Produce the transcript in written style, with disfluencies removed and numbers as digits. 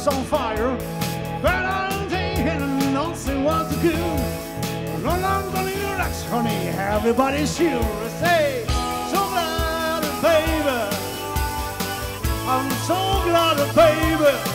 house on fire. But I'm thinking nothing was good. No longer in your legs, honey, everybody's sure. Say, so glad, baby. I'm so glad, baby.